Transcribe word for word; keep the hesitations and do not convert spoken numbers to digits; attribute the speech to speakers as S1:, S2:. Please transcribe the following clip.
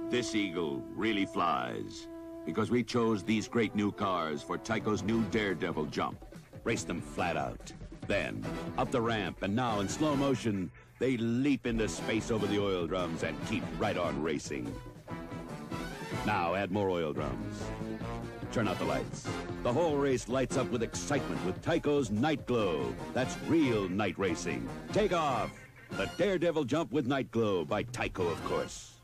S1: This eagle really flies because we chose these great new cars for Tyco's new daredevil jump. Race them flat out. Then, up the ramp, and now in slow motion, they leap into space over the oil drums and keep right on racing. Now add more oil drums. Turn out the lights. The whole race lights up with excitement with Tyco's Night Glow. That's real night racing. Take off! The Daredevil Jump with Night Glow by Tyco, of course.